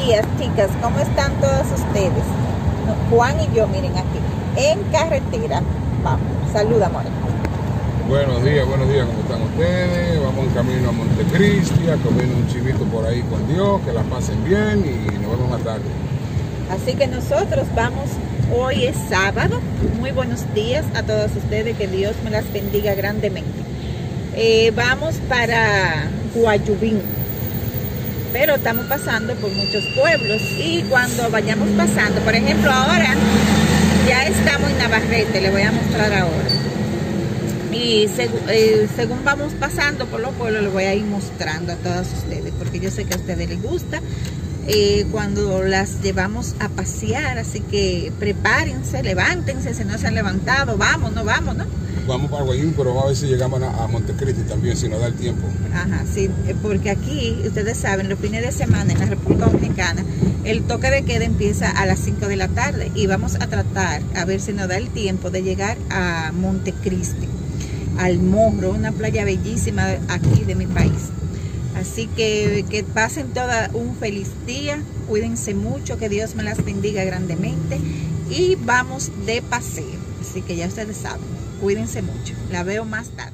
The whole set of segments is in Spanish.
días, chicas. ¿Cómo están todas ustedes? Juan y yo, miren aquí, en carretera. Vamos, saluda, amor. Buenos días, ¿cómo están ustedes? Vamos en camino a Montecristi, a comer un chivito por ahí con Dios, que la pasen bien y nos vemos más tarde. Así que nosotros vamos, hoy es sábado. Muy buenos días a todos ustedes, que Dios me las bendiga grandemente. Vamos para Guayubín, pero estamos pasando por muchos pueblos y cuando vayamos pasando, por ejemplo ahora ya estamos en Navarrete, le voy a mostrar ahora. Y según vamos pasando por los pueblos, les voy a ir mostrando a todas ustedes, porque yo sé que a ustedes les gusta cuando las llevamos a pasear. Así que prepárense, levántense, si no se han levantado, vámonos. Vamos para Guayín, pero vamos a ver si llegamos a Montecristi también, si nos da el tiempo. Ajá, sí, porque aquí, ustedes saben, los fines de semana en la República Dominicana, el toque de queda empieza a las 5 de la tarde y vamos a tratar, a ver si nos da el tiempo de llegar a Montecristi, al Morro, una playa bellísima aquí de mi país. Así que pasen toda un feliz día, cuídense mucho, que Dios me las bendiga grandemente y vamos de paseo. Así que ya ustedes saben, cuídense mucho. La veo más tarde.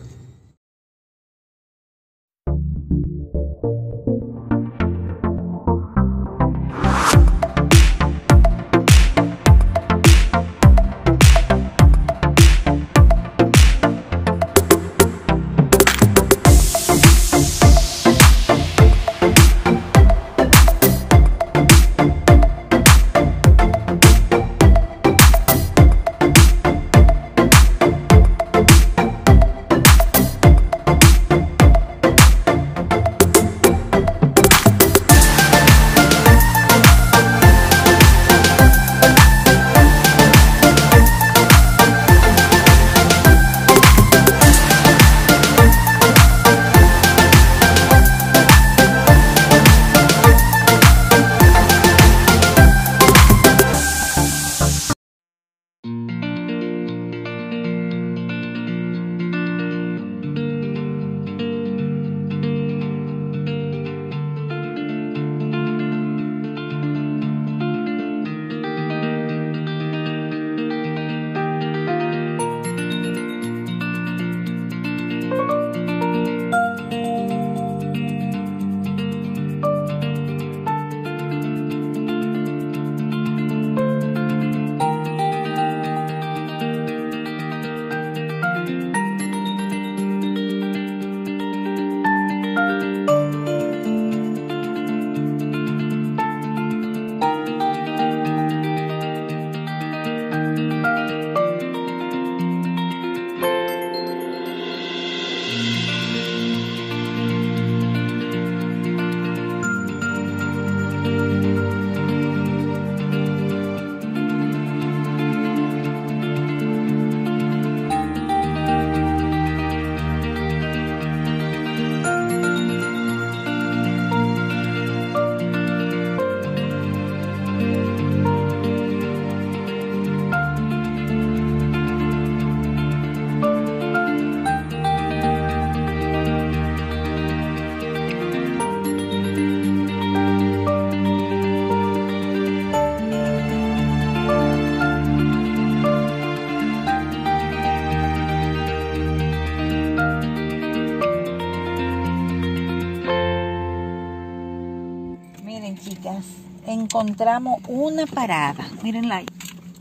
Chicas, encontramos una parada, mírenla ahí,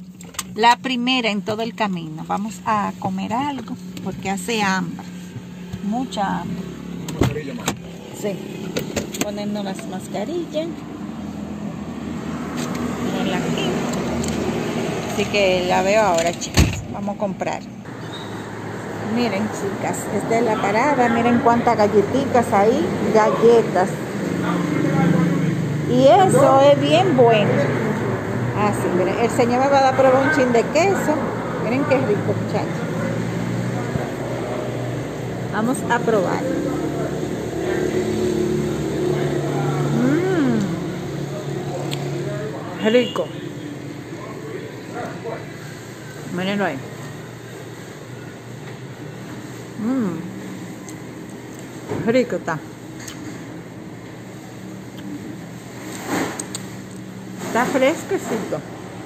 la primera en todo el camino. Vamos a comer algo porque hace hambre, mucha hambre. Mascarilla más. Sí, ponernos las mascarillas, mírenla aquí. Así que la veo ahora, chicas, vamos a comprar. Miren, chicas, esta es la parada, miren cuántas galletitas ahí, galletas. Y eso es bien bueno. Así, miren, el señor me va a dar a probar un chin de queso. Miren qué rico, muchachos. Vamos a probar. Rico. Mírenlo ahí. Rico está. Está fresquecito.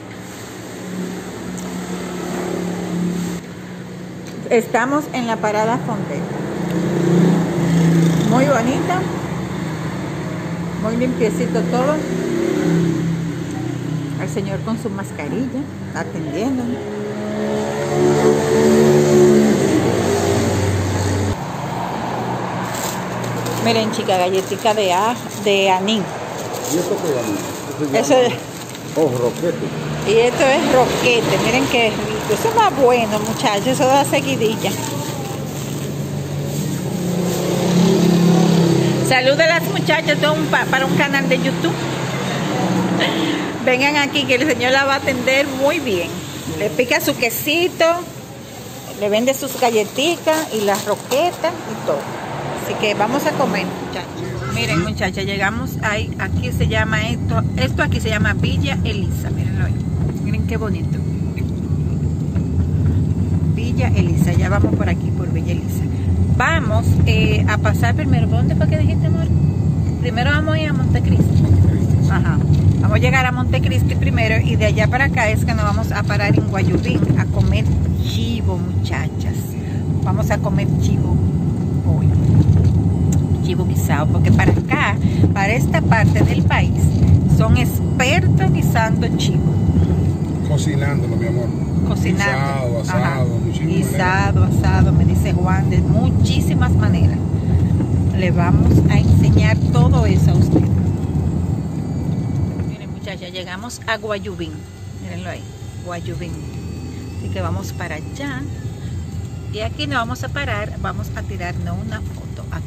Estamos en la parada Fonte. Muy bonita. Muy limpiecito todo. El señor con su mascarilla atendiendo. Miren, chica, galletita de anís. ¿Y esto qué es? Eso es. Oh, roquete. Y esto es roquete. Miren qué rico. Eso es más bueno, muchachos. Eso da seguidilla. Saluda a las muchachas para un canal de YouTube. Vengan aquí que el señor la va a atender muy bien. Le pica su quesito, le vende sus galletitas y las roquetas y todo. Así que vamos a comer, muchachos. Miren, muchachas, llegamos ahí. Aquí se llama esto aquí se llama Villa Elisa. Mírenlo ahí. Miren qué bonito. Villa Elisa. Ya vamos por aquí, por Villa Elisa. Vamos a pasar primero. ¿Dónde fue que dijiste, amor? Primero vamos a ir a Montecristi. Ajá. Vamos a llegar a Montecristi primero y de allá para acá es que nos vamos a parar en Guayubín a comer chivo, muchachas. Vamos a comer chivo hoy. Chivo guisado, porque para acá, para esta parte del país, son expertos guisando chivo. Cocinándolo, mi amor. Cocinando. Guisado, asado, guisado, asado, me dice Juan, de muchísimas maneras. Le vamos a enseñar todo eso a ustedes. Miren, muchachas, llegamos a Guayubín. Mírenlo ahí, Guayubín. Así que vamos para allá. Y aquí nos vamos a parar, vamos a tirarnos una foto aquí.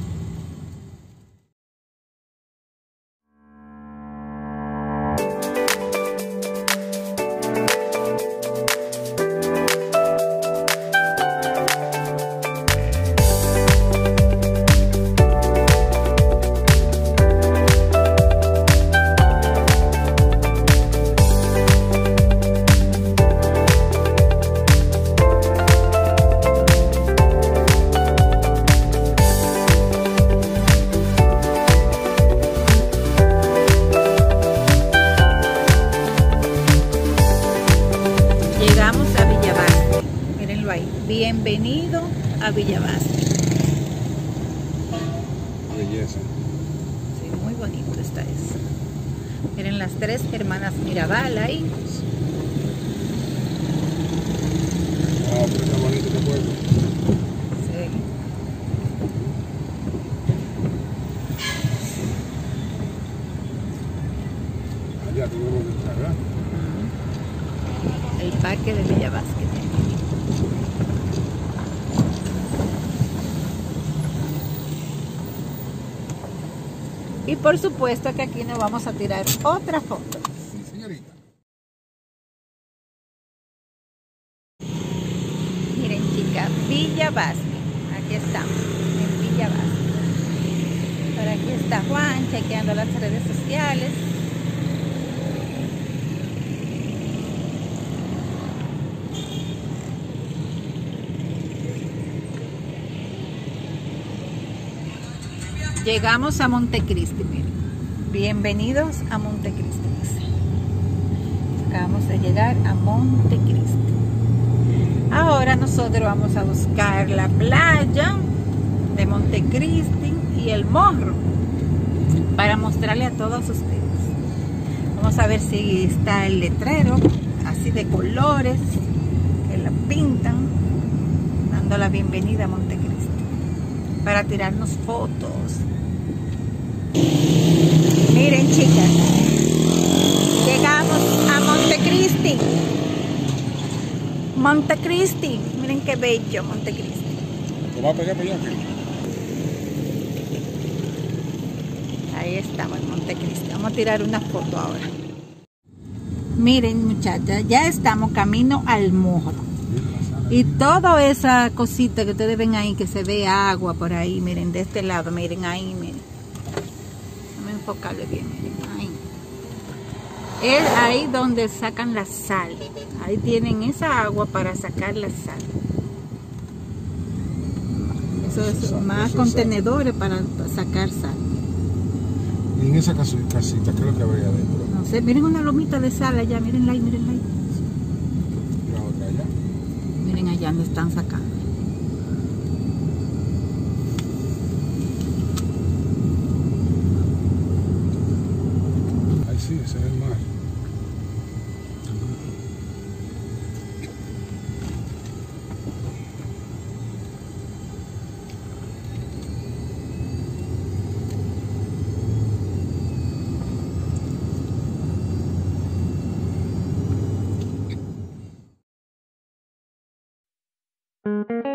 Bienvenido a Villa Basque. Belleza. Sí, muy bonito está eso. Miren las tres hermanas Mirabal ahí. Ah, pero está bonito este pueblo. Sí. Allá tenemos que entrar, ¿verdad? El parque de Villa Basque. Y por supuesto que aquí nos vamos a tirar otra foto. Sí, señorita. Miren, chicas, Villa Basque. Aquí estamos, en Villa Basque. Por aquí está Juan chequeando las redes sociales. Llegamos a Montecristi, miren. Bienvenidos a Montecristi. Acabamos de llegar a Montecristi. Ahora nosotros vamos a buscar la playa de Montecristi y el morro para mostrarle a todos ustedes. Vamos a ver si está el letrero así de colores que la pintan, dando la bienvenida a Montecristi para tirarnos fotos. Miren, chicas, llegamos a Montecristi. Montecristi, miren qué bello Montecristi. ¿Lo va a pegar para allá? Ahí estamos en Montecristi. Vamos a tirar una foto ahora. Miren, muchachas, ya estamos camino al morro. Y toda esa cosita que ustedes ven ahí, que se ve agua por ahí, miren, de este lado, miren ahí, miren. Enfocarle bien, miren, ahí. Es ahí donde sacan la sal. Ahí tienen esa agua para sacar la sal. Eso es más contenedores para sacar sal. Y en esa casita, ¿qué es lo que habría adentro? No sé, miren una lomita de sal allá, mírenla ahí, mírenla ahí. La otra allá. Miren allá donde están sacando. Ahí sí, ese es el mar. Thank you.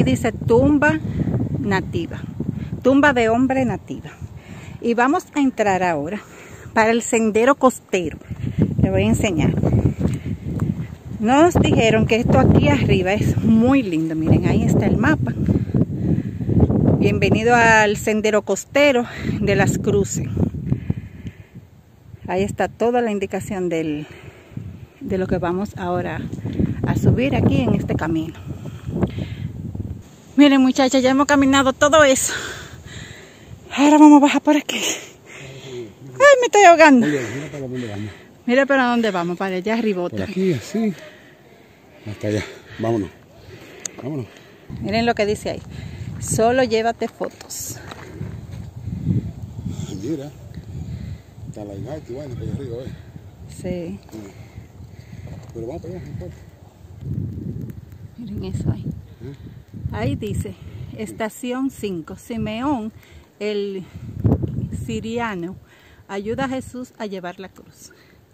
dice tumba nativa, tumba de hombre nativa. Y vamos a entrar ahora para el sendero costero. Le voy a enseñar. Nos dijeron que esto aquí arriba es muy lindo. Miren, ahí está el mapa. Bienvenido al sendero costero de Las Cruces. Ahí está toda la indicación de lo que vamos ahora a subir aquí en este camino. Miren, muchachas, ya hemos caminado todo eso. Ahora vamos a bajar por aquí. Ay, me estoy ahogando. Oye, mira para dónde vamos. Mira para dónde vamos, para allá arriba. Por aquí, así. Hasta allá. Vámonos. Vámonos. Miren lo que dice ahí. Solo llévate fotos. Mira. Está la Ignaiti, bueno, para allá arriba, ¿eh? Sí. Pero vamos para allá, no importa. Miren eso ahí. Ahí dice, estación 5, Simeón, el siriano, ayuda a Jesús a llevar la cruz.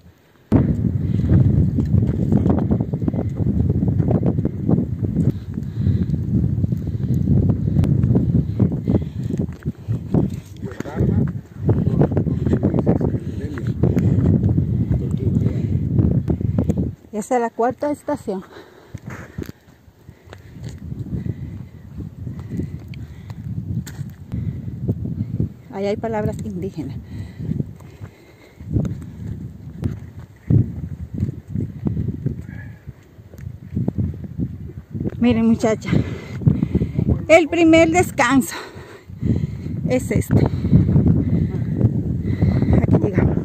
Esa es la cuarta estación. Ahí hay palabras indígenas. Miren, muchachas, el primer descanso es este. Aquí llegamos.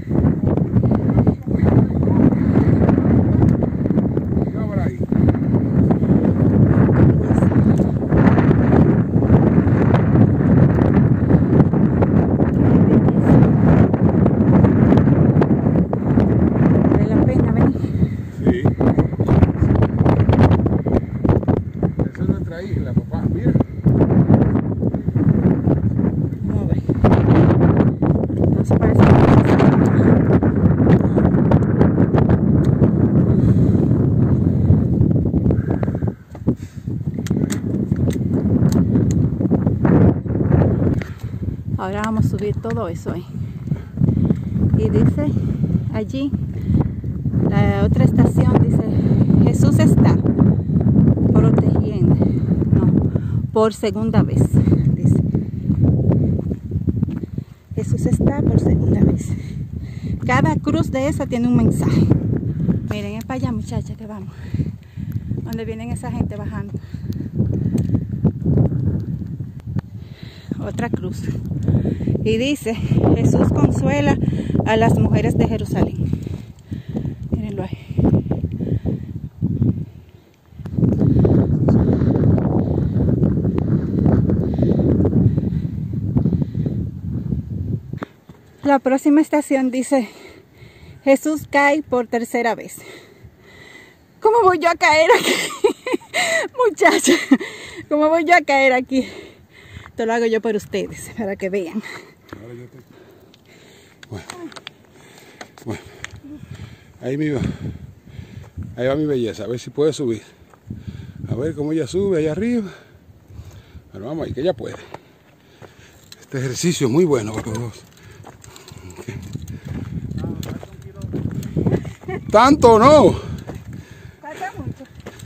Ahora vamos a subir todo eso ahí. Y dice allí, la otra estación dice, Jesús está protegiendo, no, por segunda vez, dice. Jesús está por segunda vez. Cada cruz de esa tiene un mensaje. Miren, es para allá, muchachas, que vamos. Donde vienen esa gente bajando. Otra cruz. Y dice, Jesús consuela a las mujeres de Jerusalén. Mírenlo ahí. La próxima estación dice, Jesús cae por tercera vez. ¿Cómo voy yo a caer aquí? Muchachos, ¿cómo voy yo a caer aquí? Esto lo hago yo por ustedes, para que vean. Bueno, ahí va mi belleza, a ver si puede subir. A ver cómo ella sube allá arriba. Bueno, vamos ahí, que ella puede. Este ejercicio es muy bueno para los dos. Okay. ¿Tanto no? Falta mucho.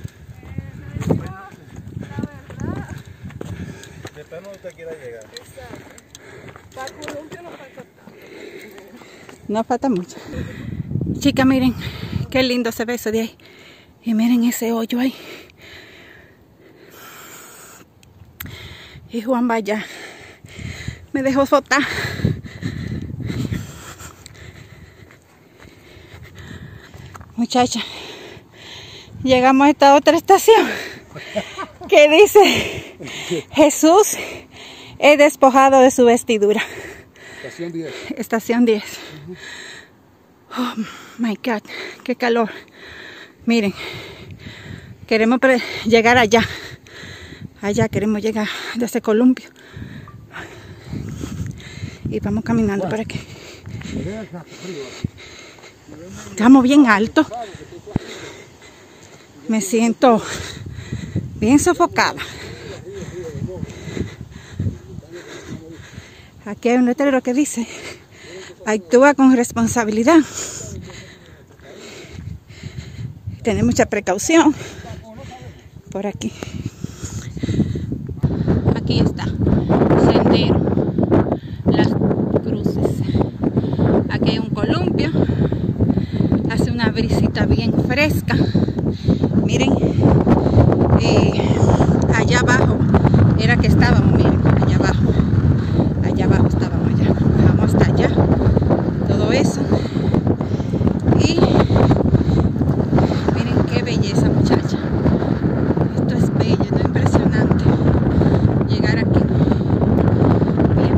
Después no usted quiera llegar. No falta mucho. Chicas, miren qué lindo se ve eso de ahí. Y miren ese hoyo ahí. Y Juan vaya, me dejó botar. Muchacha, llegamos a esta otra estación que dice, Jesús es despojado de su vestidura. Estación 10. Estación 10. Oh my God, qué calor. Miren, queremos llegar allá. Allá queremos llegar desde Columpio. Y vamos caminando por aquí. Estamos bien altos. Me siento bien sofocada. Aquí hay un letrero que dice, actúa con responsabilidad. Tener mucha precaución. Por aquí. Aquí está, sendero, las cruces. Aquí hay un columpio. Hace una brisita bien fresca. Miren, allá abajo era que estábamos, miren, allá abajo estábamos ya, bajamos hasta allá, todo eso. Y miren qué belleza, muchacha. Esto es bello, esto es impresionante. Llegar aquí, bien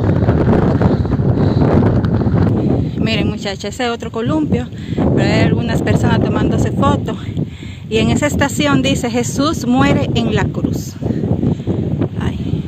bonito. Miren, muchacha, ese es otro columpio, pero hay algunas personas tomándose fotos. Y en esa estación dice, Jesús muere en la cruz. Ay.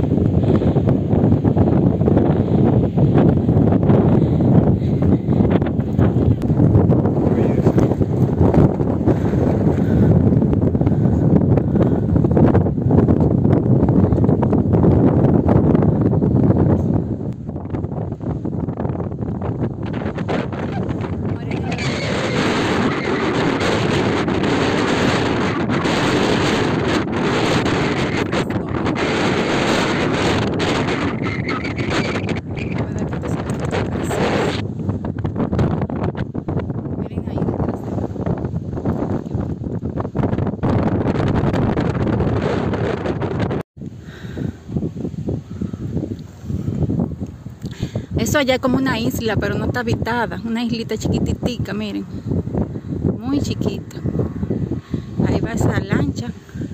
Eso allá es como una isla, pero no está habitada. Una islita chiquititica, miren. Muy chiquita. Ahí va esa lancha.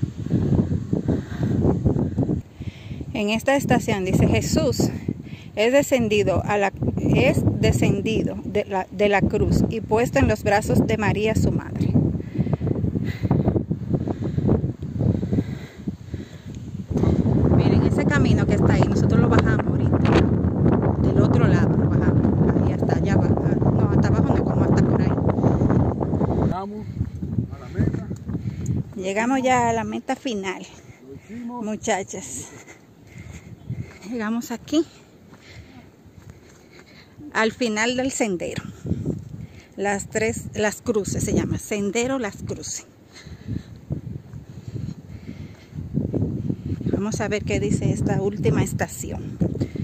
En esta estación dice, Jesús es descendido de la cruz y puesto en los brazos de María, su madre. Miren, ese camino que está ahí, nosotros lo bajamos ahorita. Del otro lado lo bajamos. Ahí hasta allá abajo. No, hasta abajo no, como hasta por ahí. Llegamos a la meta. Llegamos ya a la meta final, muchachas. Llegamos aquí, al final del sendero. Las cruces se llama, Sendero Las Cruces. Vamos a ver qué dice esta última estación.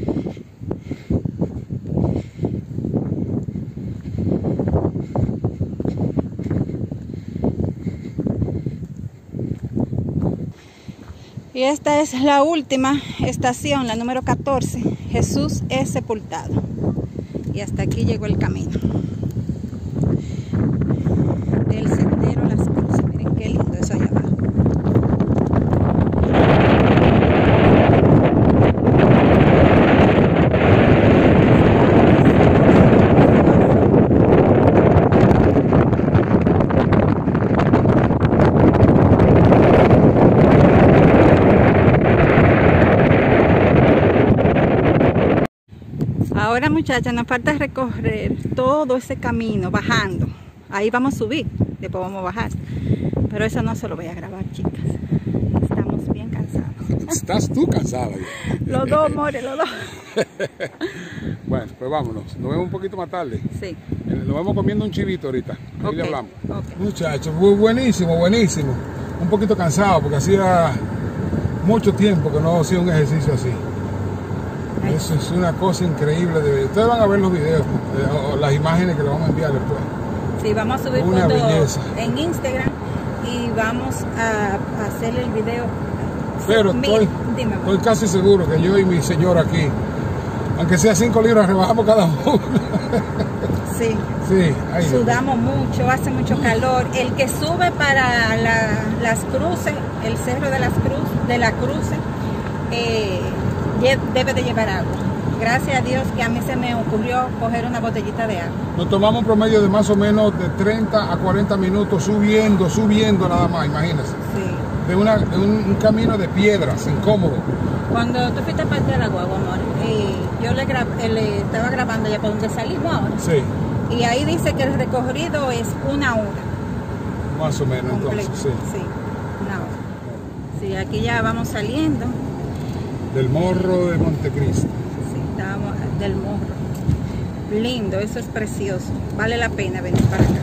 Y esta es la última estación, la número 14. Jesús es sepultado. Y hasta aquí llegó el camino del Sendero Las Cruces. Miren qué lindo eso allá abajo. Ahora, muchachas, nos falta recorrer todo ese camino bajando. Ahí vamos a subir, después vamos a bajar. Pero eso no se lo voy a grabar, chicas. Estamos bien cansados. ¿Estás tú cansada ya? Los dos, more, los dos. Bueno, pues vámonos. Nos vemos un poquito más tarde. Sí. Nos vamos comiendo un chivito ahorita. Ahí le hablamos. Okay. Muchachos, buenísimo, buenísimo. Un poquito cansado porque hacía mucho tiempo que no hacía un ejercicio así. Eso es una cosa increíble. Ustedes van a ver los videos, las imágenes que le vamos a enviar después. Sí, vamos a subir Una belleza en Instagram y vamos a hacer el video. Pero estoy casi seguro que yo y mi señora aquí, aunque sea 5 libras, rebajamos cada uno. Sí. Sí, ahí sudamos mucho, hace mucho calor. El que sube para las cruces, el cerro de la cruce, debe de llevar agua. Gracias a Dios que a mí se me ocurrió coger una botellita de agua. Nos tomamos un promedio de más o menos de 30 a 40 minutos subiendo nada más, imagínense. Sí. De un camino de piedras, incómodo. Cuando tú fuiste parte de la guagua, amor, yo le estaba grabando ya por donde salimos ahora. Sí. Y ahí dice que el recorrido es 1 hora. Más o menos, Completo. entonces, sí. Sí, 1 hora. Sí, aquí ya vamos saliendo. Del Morro de Montecristo. Sí. Estábamos del morro. Lindo, eso es precioso. Vale la pena venir para acá.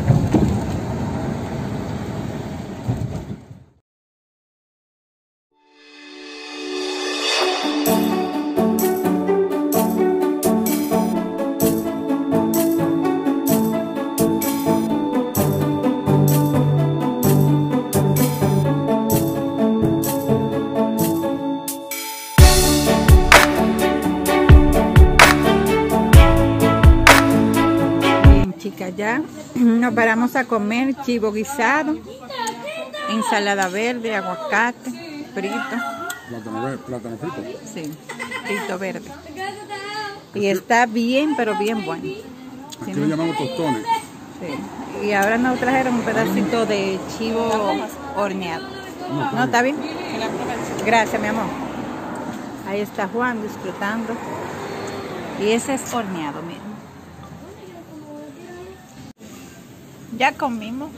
Ya nos paramos a comer chivo guisado, ensalada verde, aguacate, frito. Plátano frito. Sí, frito verde. Y está bien, pero bien bueno. Aquí lo llamamos tostones. Sí. Y ahora nos trajeron un pedacito de chivo horneado. ¿No está bien? Gracias, mi amor. Ahí está Juan disfrutando. Y ese es horneado, miren. Ya comimos.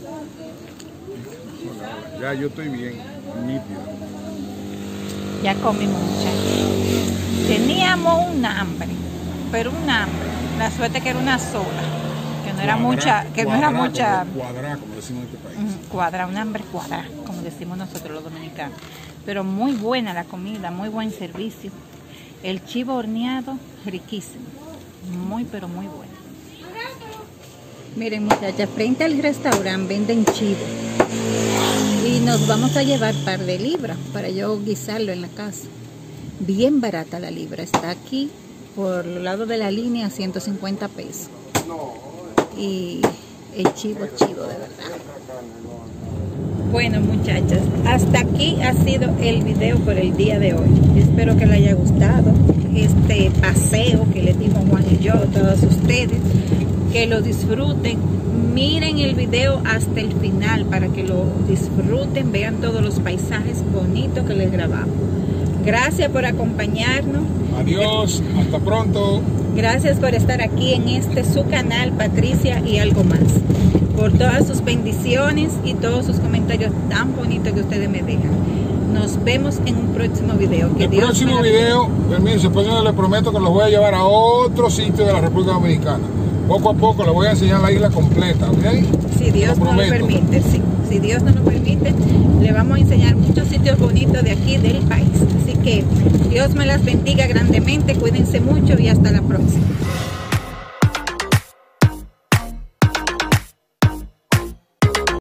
Ya yo estoy bien, nítido. Ya comimos, muchachos. Teníamos un hambre, pero un hambre. La suerte que era una sola, que no era mucha, Cuadra, como decimos en este país. Cuadra, un hambre cuadra, como decimos nosotros los dominicanos. Pero muy buena la comida, muy buen servicio. El chivo horneado, riquísimo. Muy, pero muy bueno. Miren, muchachas, frente al restaurante venden chivo y nos vamos a llevar un par de libras para yo guisarlo en la casa. Bien barata la libra, está aquí por el lado de la línea, 150 pesos. Y el chivo, de verdad. Bueno, muchachas, hasta aquí ha sido el video por el día de hoy. Espero que les haya gustado este paseo que les dimos Juan y yo a todos ustedes. Que lo disfruten, miren el video hasta el final para que lo disfruten, vean todos los paisajes bonitos que les grabamos. Gracias por acompañarnos. Adiós, hasta pronto. Gracias por estar aquí en su canal Patricia y algo más. Por todas sus bendiciones y todos sus comentarios tan bonitos que ustedes me dejan. Nos vemos en un próximo video. El próximo video, permiso, pues yo les prometo que los voy a llevar a otro sitio de la República Dominicana. Poco a poco les voy a enseñar la isla completa, ¿ok? Si Dios nos lo permite, sí. Si Dios nos lo permite, le vamos a enseñar muchos sitios bonitos de aquí del país. Así que Dios me las bendiga grandemente, cuídense mucho y hasta la próxima.